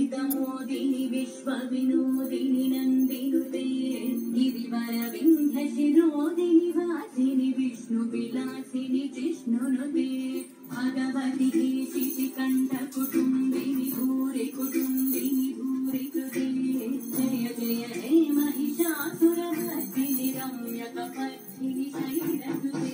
मोदिनी विश्व विनोदिनी नंदिनुते गिरिवर विंध्य शिरोदिनी वासिनी विष्णु विलासिनी जिष्णुनुते भगवती केशिति कंठ कुटुंबिनी भूरि कुटुंबिनी भूरि कृते जय जय हे महिषासुरमर्दिनि रम्यकपर्दिनि शैलसुते